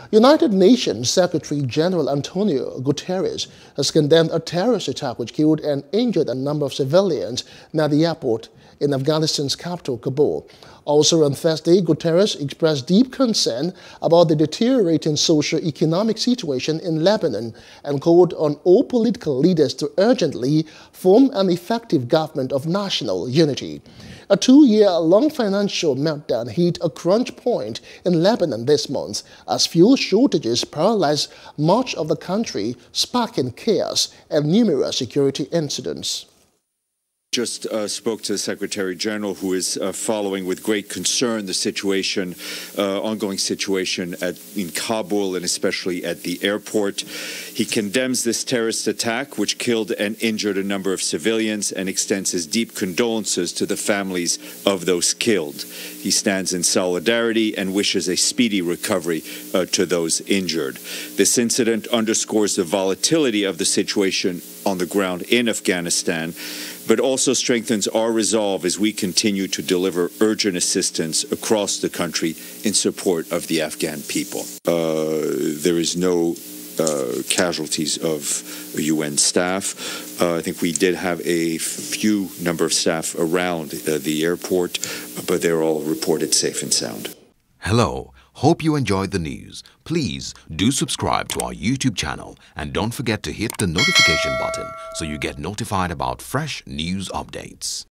United Nations Secretary-General Antonio Guterres has condemned a terrorist attack which killed and injured a number of civilians near the airport in Afghanistan's capital, Kabul. Also on Thursday, Guterres expressed deep concern about the deteriorating socio-economic situation in Lebanon and called on all political leaders to urgently form an effective government of national unity. A 2-year-long financial meltdown hit a crunch point in Lebanon this month as fuel shortages paralyzed much of the country, sparking chaos and numerous security incidents. Just spoke to the Secretary General, who is following with great concern the situation, ongoing situation in Kabul and especially at the airport. He condemns this terrorist attack, which killed and injured a number of civilians, and extends his deep condolences to the families of those killed. He stands in solidarity and wishes a speedy recovery to those injured. This incident underscores the volatility of the situation on the ground in Afghanistan, but also strengthens our resolve as we continue to deliver urgent assistance across the country in support of the Afghan people. There is no casualties of UN staff. I think we did have a few number of staff around the airport, but they're all reported safe and sound. Hello. Hope you enjoyed the news. Please do subscribe to our YouTube channel and don't forget to hit the notification button so you get notified about fresh news updates.